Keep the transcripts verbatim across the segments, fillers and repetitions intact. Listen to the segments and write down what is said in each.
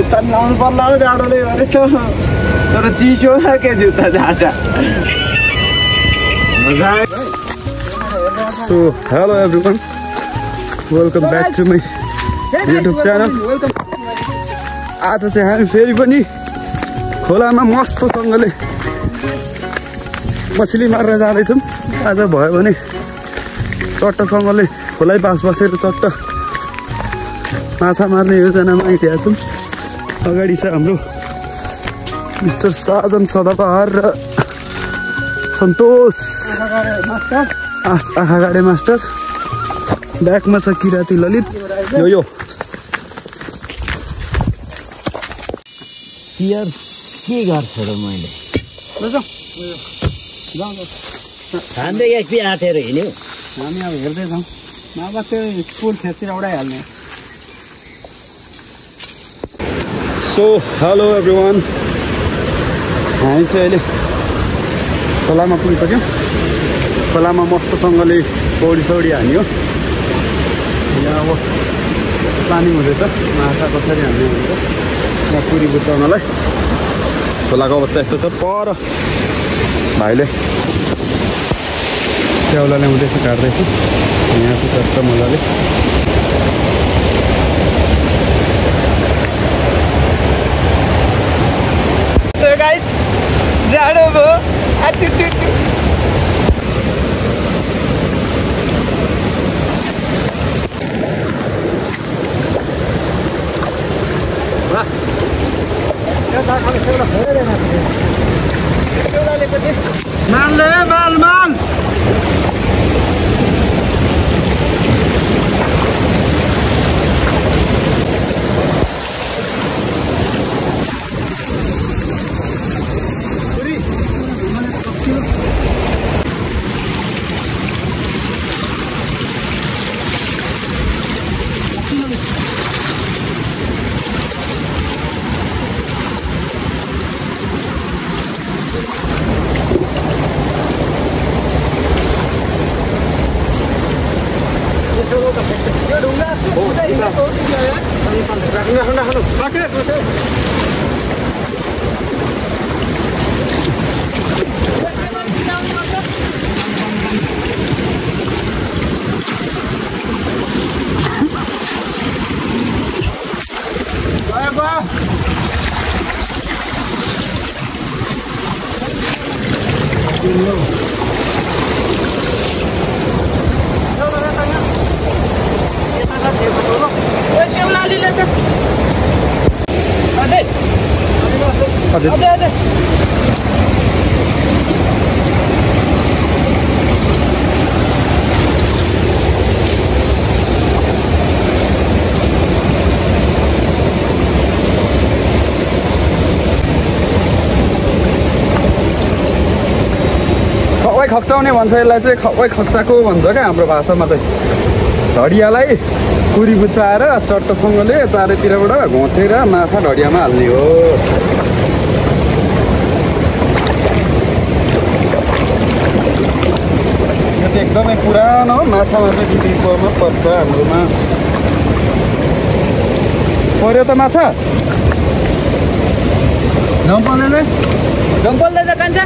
जुत्ता लाउनु पर्ला हो जाडोले गरेको तर चिसो के जुत्ता जाडा मजा So hello everyone, welcome back to my YouTube channel. आज चाहिँ हामी फेरि पनि खोलामा मस्तसँगले मछली मारेर जाँदैछौँ। आज भयो भने चट्टसँगले खोलै पास बसेर चट्ट माछा मार्ने योजनामा आइदिएका छौँ। अगाडि छ हाम्रो मिस्टर साजन सदाबहार र सन्तोष आँखागाडे मास्टर। ब्याकमा छ किराती ललित। यो यो यार के गर्छ र मैले हामीले एकपी आँटेर हिँड्यौँ। हामी अब हेर्दैछौँ नभए त्यो स्कुल खेतिर उडाइहाल्ने। सो हेलो एभ्रिवान, हामी चाहिँ अहिले खोलामा पुगिसक्यौँ। खोलामा मस्तसँगले पौडी सौडी हान्यो। यहाँ अब प्लानिङ हुँदैछ माछा कसरी हान्ने हुन्छ। यहाँ पुरी बुझाउनलाई खोलाको अवस्था यस्तो छ। पर भाइले च्याउला ल्याउँदैछ, काट्दैछ। यहाँ चाहिँ चट्ट मजाले जाडो भयो। माल माल माल अझै अझै खवाई खक्चाउने भन्छ यसलाई चाहिँ। खवाई खक्चाको भन्छ क्या हाम्रो भाषामा चाहिँ। ढडियालाई पुरी बुचाएर चट्टसँगले चारैतिरबाट घोचेर माछा ढडियामा हाल्ने हो। यो चाहिँ एकदमै पुरानो माछामा चाहिँ बिक्रीमा पर्छ हाम्रोमा। पर्यो त माछा झम्पल्दै झम्पल्दै त कान्छ।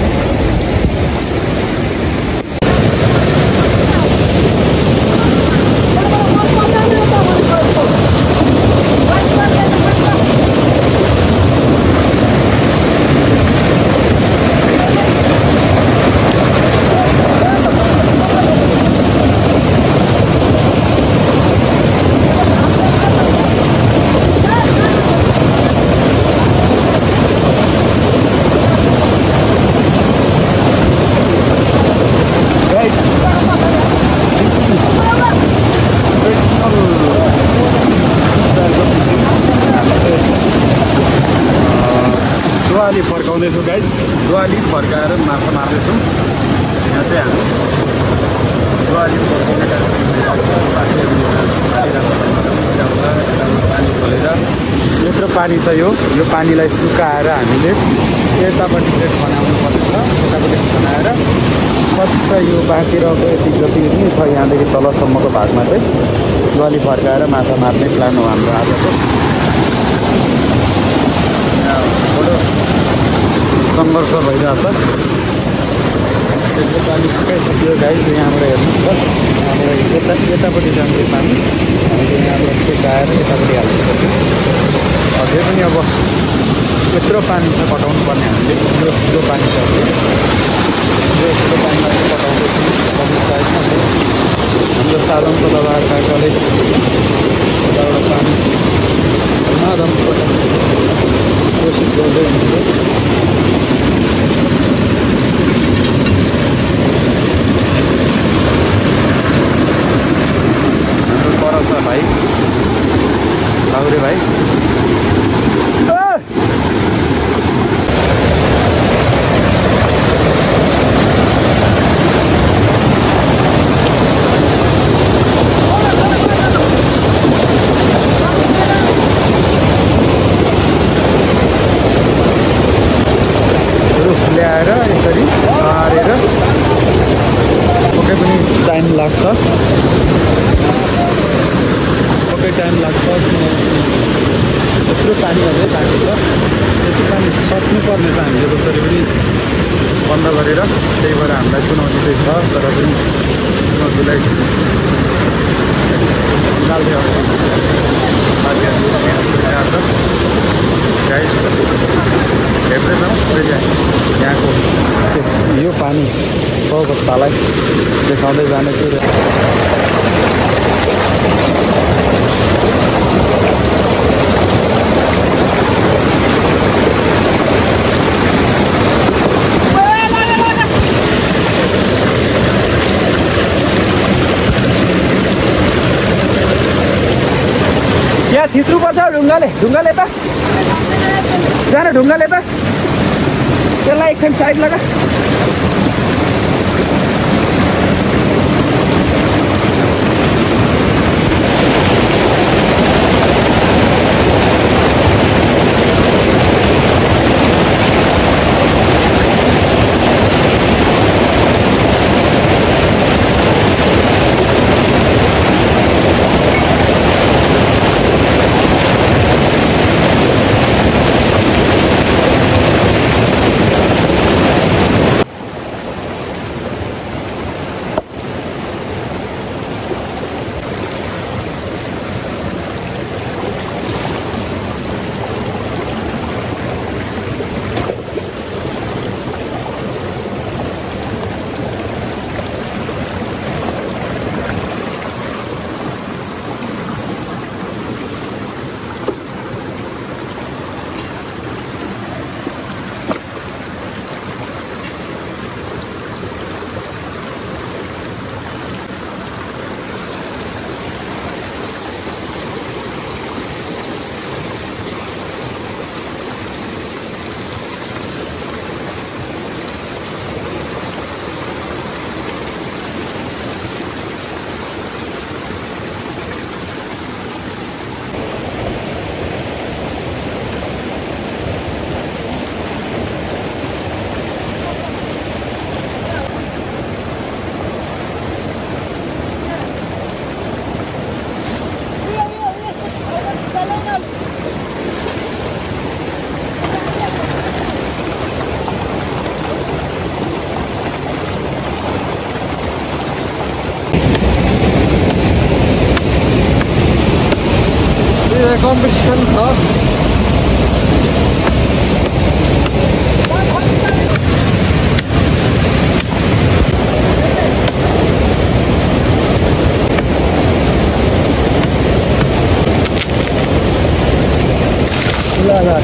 दुवाली फर्काउँदैछौँ गाइस। दुवाली फर्काएर माछा मार्दैछौँ। यहाँ चाहिँ हामी दुवाली फर्काउने पानी खोलेर यत्रो पानी छ। यो यो पानीलाई सुकाएर हामीले यतापट्टि चाहिँ खनाउनु पर्छ। यतापट्टि खनाएर कति यो बाँकी रहेको यति जति पनि छ यहाँदेखि तलसम्मको भागमा चाहिँ दुवाली फर्काएर माछा मार्ने प्लान हो हाम्रो आजको। सङ्घर्ष भइरहेछ। त्यसले पानी सुकाइसक्यो गाइस, यहाँबाट हेर्नुहोस् त, यहाँबाट यता यतापट्टि जान्छ पानी, हामीले यहाँबाट टेकाएर यतापट्टि हाल्नु सक्छौँ। अझै पनि अब यत्रो पानी छ पटाउनु पर्ने हामीले, यो ठुलो पानी छ, यो ठुलो पानीमा चाहिँ पटाउँदैछौँ। पटाउनु साइडमा छ हाम्रो साधन सदाबार काकाले यताबाट पानी माधम पटाउने कोसिस गर्दै हुनुहुन्छ। हाम्रो परसा भाइ लाउरे भाइ ल्याएर यसरी सारेर पक्कै पनि टाइम लाग्छ, पक्कै टाइम लाग्छ। यत्रो पानी अझै बाँकी छ, यति पानी सक्नुपर्ने छ हामीले जसरी पनि बन्द गरेर। त्यही भएर हामीलाई चुनौती चाहिँ छ, तर पनि चुनौतीलाई निकाल्दै अब साथीहरू छ गाइस हेर्दै जाउँ। अहिले यहाँको यो पानी अवस्थालाई देखाउँदै जानेछु। यहाँ थिच्नुपर्छ ढुङ्गाले, ढुङ्गाले त जान, ढुङ्गाले त त्यसलाई एकछिन साइड लगा। कम्पिटिसन छ। ल ल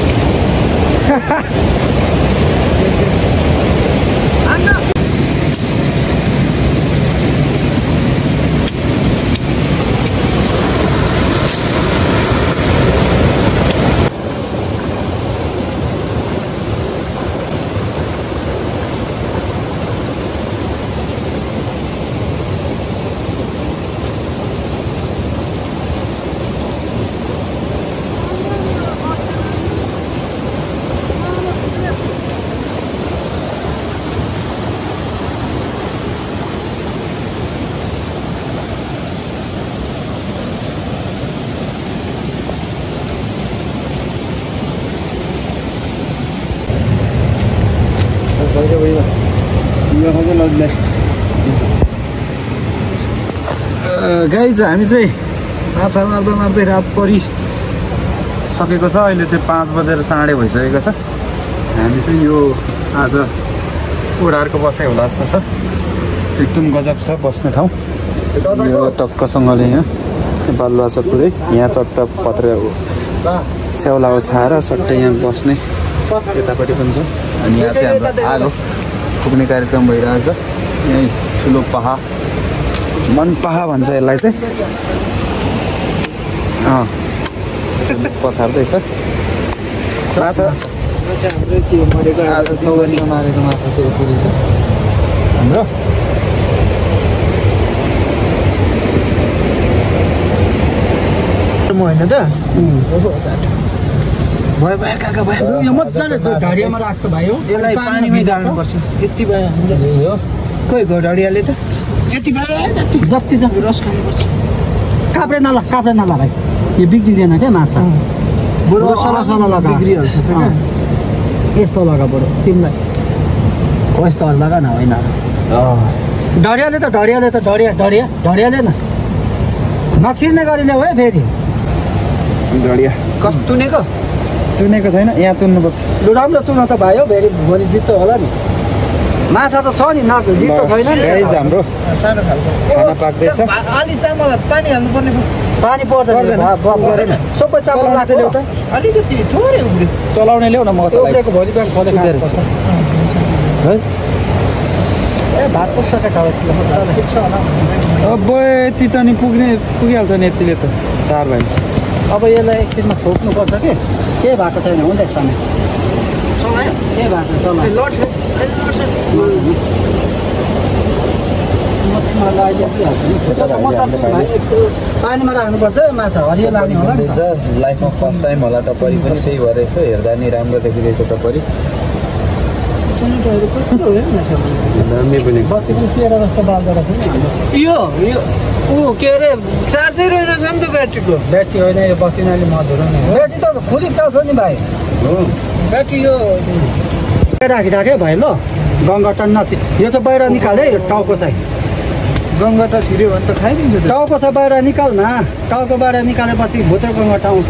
गाइज हामी चाहिँ माछा मार्दा मार्दै रात परिसकेको छ। अहिले चाहिँ पाँच बजेर साढे भइसकेको छ। हामी चाहिँ यो आज उडारको बसाइ होला जस्तो छ। एकदम गजब छ बस्ने ठाउँ। यो टक्कसँगले यहाँ बालुवा छ पुरै। यहाँ चट्ट पत्र स्याउला ओछाएर सट्टै यहाँ बस्ने यतापट्टि पनि छ। अनि यहाँ चाहिँ हाम्रो आगो पुग्ने कार्यक्रम भइरहेछ। यहीँ ठुलो पहा मन पहा भन्छ यसलाई चाहिँ। अँ पछार्दैछ माछा। मारेको माछा चाहिँ यति रहेछ हाम्रो। म होइन त भयो भयो काका भयो। यो मजाले ढडियामा राख्छ भाइ हो। यसलाई पानीमै गाल्नुपर्छ। यति भयो खोइ ढडियाले त यति भयो जति जति रस खानुपर्छ। काप्रे नला काप्रे नला भाइ यो बिग्रिँदैन क्या माछा। बरु सला सला लगा बिग्रिहाल्छ त क्या। यस्तो लगा बरु तिमीलाई हो यस्तो लगा न होइन। ढडियाले त ढडियाले त ढडिया ढडिया ढडियाले न नछिर्ने गरी ल्याऊ है फेरि। ढडिया कस्तो तुनेको तुनेको छैन यहाँ तुन्नुपर्छ। लु राम्रो तुन त भाइ हो फेरि भोलि जित्तो होला नि। माछा त छ नि न जित्तो छैन नि। हाम्रो सानो खालको खाना पाक्दैछ। अलि चामल पानी हाल्नु पर्ने पानी पर्दैन सबै चामल राख्छ ल्याउ त। अलिकति थोरै उब्रियो चलाउने ल्याउ न म उब्रेको भोलि बिहान खोले खानुपर्छ है। ए भात पुग्छ क्या पुग्छ होला। अब यति त नि पुग्ने पुगिहाल्छ नि यतिले त चार भाइ। अब यसलाई एकछिनमा छोप्नुपर्छ कि केही भएको छैन हुँदैछ नि। के भएको चलायो पानीमा राख्नुपर्छ माछा हरियो लाग्ने होला नि। लाइफमा फर्स्ट टाइम होला टपरी पनि त्यही भएर यसो हेर्दा नि राम्रो देखिरहेछ टपरी। यो यो ऊ के अरे चार्जै रहेछ नि त ब्याट्रीको। ब्याट्री होइन यो बत्ती नाली मधुरो नै हो। ब्याट्री त खुली चल्छ नि भाइ। ब्याट्री यो राखिराख्यो भाइ ल। गङ्गटा नछि यो चाहिँ बाहिर निकाले टाउको चाहिँ। गङ्गटा छिर्यो भने त खाइदिन्छ। टाउको चाहिँ बाहिर निकाल न। टाउको बाहिर निकालेपछि भित्र गङ्गटा आउँछ।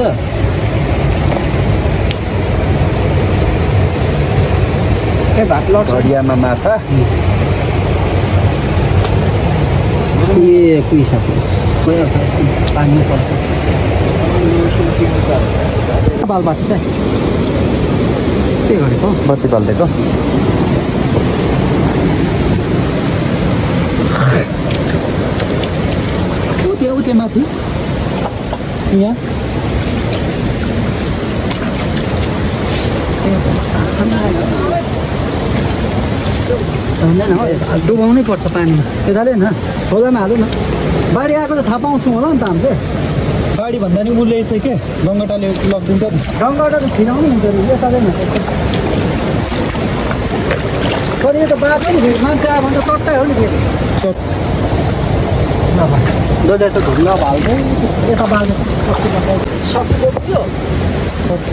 ए भात लड्छ ढडियामा माछा। ए कुइसा पानी पर्छ बाल बाँच्छ के गरेको बत्ती बाल्दिएको। उते उते माथि यहाँ डुबाउनै पर्छ पानीमा। यताले न खोलामा हाल्नु न। बाढी आएको त थाहा पाउँछौँ होला नि त हामीले। बाढी भन्दा नि उसले चाहिँ के गङ्गटाले लगिदिन्छ नि। गङ्गटा त छिराउनु हुन्छ नि यताले न। तर यो त बाटो नि फेरि मान्छे आयो भने त चट्टै हो नि फेरि। जसले त ढुङ्गा भाल्दै यता बाल्नु सक्यो त्यो सक्छ।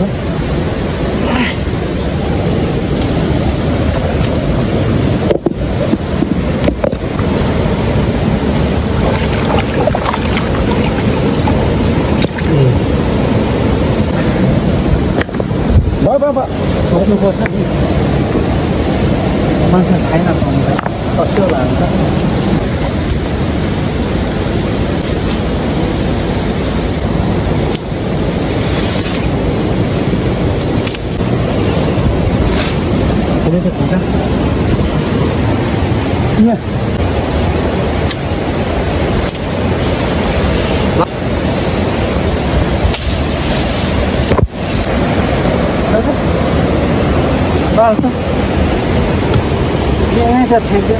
बाबा छोड्नुपर्छ नि मान्छे खाएन कसो लाग्छ। यहाँ बाल्छ यहाँ त ठेक्दैन।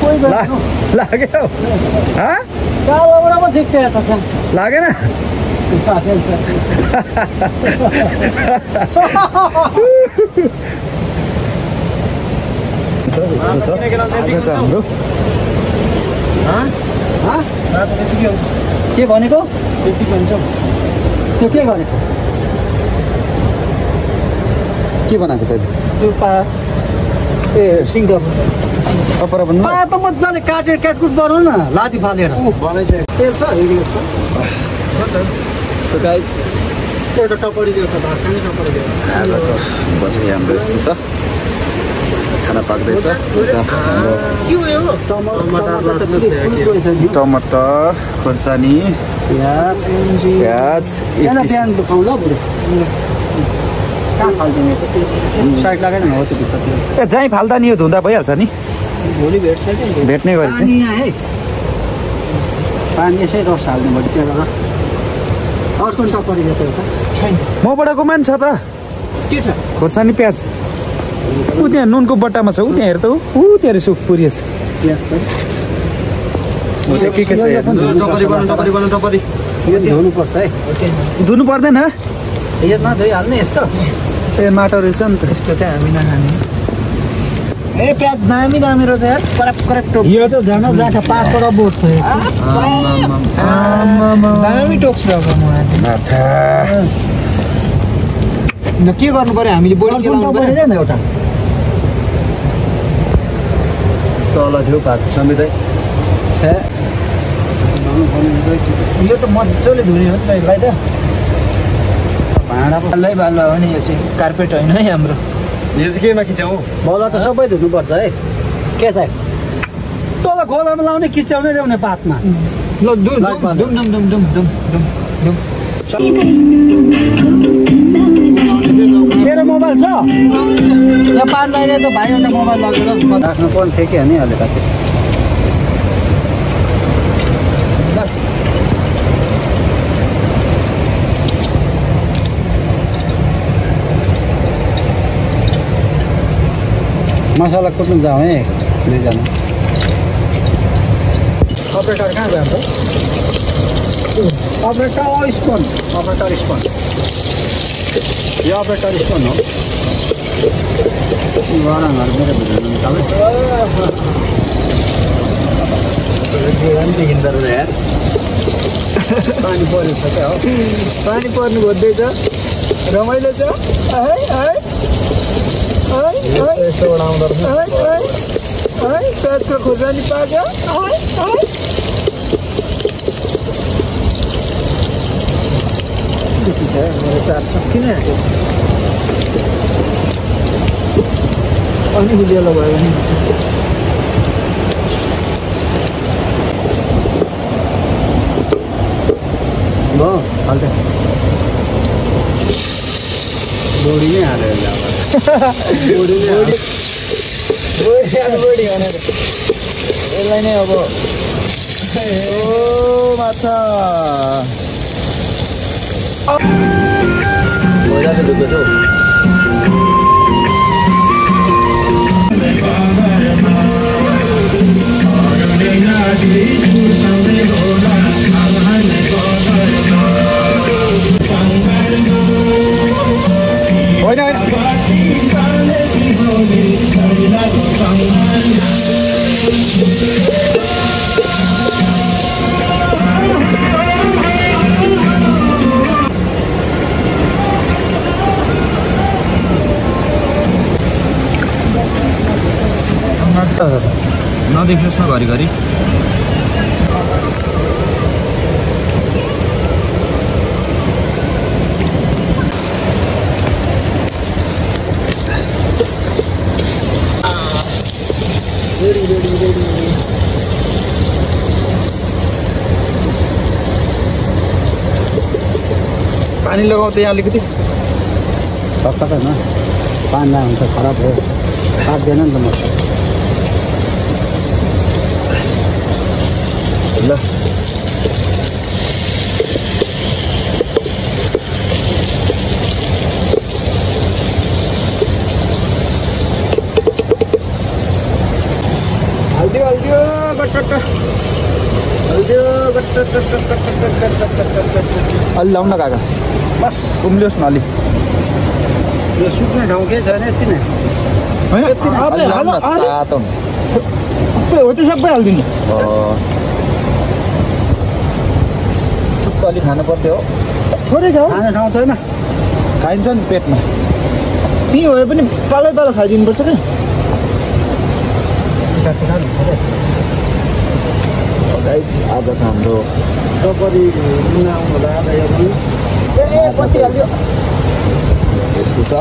लाग्यो लाग्यो लागेन हाम्रो के भनेको त्यति भन्छ त्यो के गरेको के बनाएको तैँले त्यो पा ए सिङ्गर अपर भन्नु पा त मजाले काटेर काटकुट गरौँ न लाठी फालेर तेल छ सो गाइस एउटा टपरी दियो त भात खाने टपरी दियो बस्ने हाम्रो यस्तो छ खाना पाक्दैछ टमाटर खोर्सानी प्याज प्याज प्याज दुखाउँछ बुढो कहाँ फाल्दिने साइड लगाएर हो त्यो भित्र ए जहीँ फाल्दा नि यो धुँदा भइहाल्छ नि भोलि भेट्छ कि भेट्ने गरी पानी यहाँ है पानी यसै रस हाल्नु भयो त्यहाँ अर्को टपरी दियो त मबाट मान छ त के छ खोर्सानी प्याज ऊ त्यहाँ नुनको बट्टामा छ ऊ त्यहाँ हेर त ऊ त्यहाँ सुख पुरी छ के के छ यो धुनुपर्छ है धुनु पर्दैन यसमा धोइहाल्ने यस्तो ए माटो रहेछ नि त यस्तो चाहिँ हामी नखाने ए प्याज दामी दामी रहेछ यार करप करप टोक यो त झन् जाँदा पाँचवटा बोट छ दामी टोक्छ अब म आज माछा न के गर्नु पर्यो हामीले बोडी के लाउनु पर्यो नि एउटा तल थियो भात समेतै छे यो त मजाले धुने हो नि त यसलाई त भाँडा पाल्दै बाल्नु हो नि यो चाहिँ कार्पेट होइन है हाम्रो यो चाहिँ केमा खिचाउँ बौला त सबै धुनुपर्छ है के चाहिँ तल खोलामा लाउने किच्याउने ल्याउने पातमा ल दुम दुम दुम दुम दुम दुम दुम दुम मेरो मोबाइल छ यहाँ पान लगाइदिए त भाइ एउटा मोबाइल लगेर आफ्नो फोन ठेक्यो नि अहिले कति मसला कुट्नु जाउँ है दुईजना अपरेटर कहाँ जान्छ अपरेटर स्पोन अपरेटर स्पोन यो अपरेटर स्पोन हो गरमहरू मेरो भिडियो देखिँदो रहेछ यार पानी परेको छ क्या हो पानी पर्नु खोज्दैछ रमाइलो छ है है यसो उडाउँदो रहेछ प्याजको खोर्सानी पाक्यो मेरो चार सकिन अनि उज्यालो भयो भने भयो हाल्छ बोडी नै हालेर बोडी नै बोडी हालेर यसलाई नै अब ओ माछा मजाले धुएको छ होइन नदेखियोस् न घरिघरि पानी लगाउँदै यहाँ अलिकति सक्दैन पानी हुन्छ खराब भयो पाक्दैन नि त मसला ल हाल्दियो हाल्दियो गट्ट हल्दियो गट्ट अलि लाउन न काका बस उम्लियोस् न अलि यो सुत्ने ठाउँ केही छैन यति नै अलि लाउन न तातो सबै हो त्यो सबै हालिदिनु चुप्प अलि खानु पर्थ्यो हो थोरै छ खाने ठाउँ छैन खाइन्छ नि पेटमा त्यही भए पनि पालै पालो खाइदिनुपर्छ क्या आज हाम्रो टपरी हुन आउनु होला यस्तो छ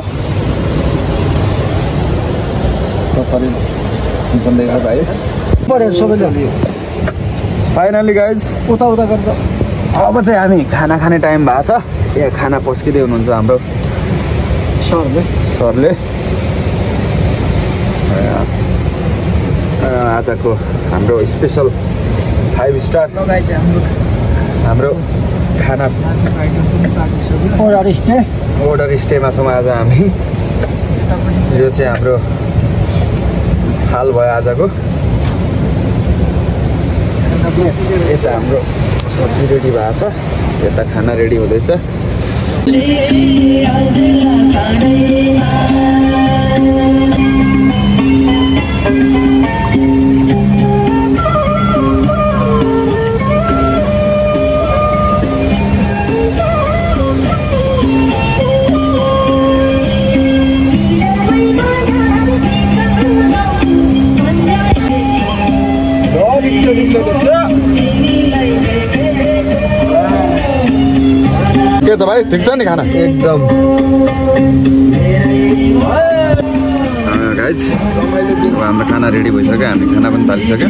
टपरी बन्दैछ भाइ पऱ्यो सबैले फाइनली गाइज उता उता गर्छ अब चाहिँ हामी खाना खाने टाइम भएको छ यहाँ खाना पस्किँदै हुनुहुन्छ हाम्रो सरले सरले आजको हाम्रो स्पेसल फाइभ स्टार हाम्रो खाना ओडर स्टे ओडर स्टेमा छौँ आज हामी यो चाहिँ हाम्रो हाल भयो आजको यता हाम्रो सब्जी रेडी भएको छ यता खाना रेडी हुँदैछ के छ भाइ ठिक छ नि खाना एकदम गाइज अब हाम्रो खाना रेडी भइसक्यो हामी खाना पनि थालिसक्यो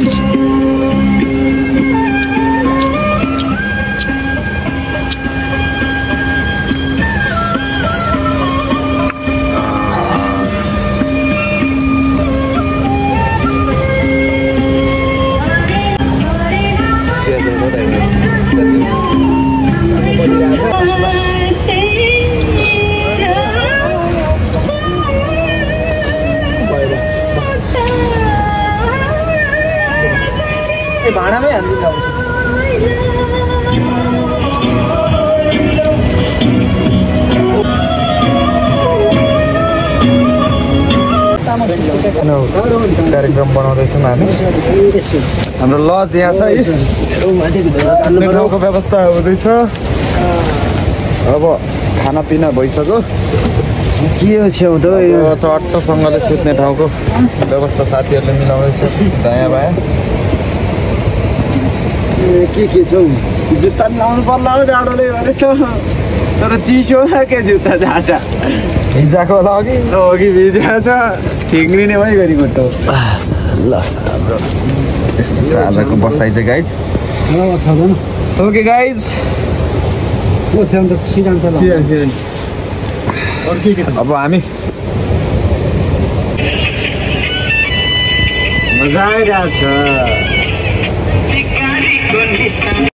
भाँडामै हालिदिनु अब कार्यक्रम बनाउँदैछौँ हामी हाम्रो लज यहाँ छ है ठाउँको व्यवस्था हुँदैछ अब खानापिना भइसक्यो के हो छेउ त चट्टसँगले सुत्ने ठाउँको व्यवस्था साथीहरूले मिलाउँदैछ दायाँ बायाँ के के छौ जुत्ता लाउनु पर्ला हो जाडोले भने त तर चिसो छ के जुत्ता जाडा भिजाएको होला अघि अघि भिजा छ ठिक्रिने भइ गरेको त ल हाम्रो यस्तो छ आजको बसाइ चाहिँ गाइज ओके गाइज अब हामी मजा आइरहेछ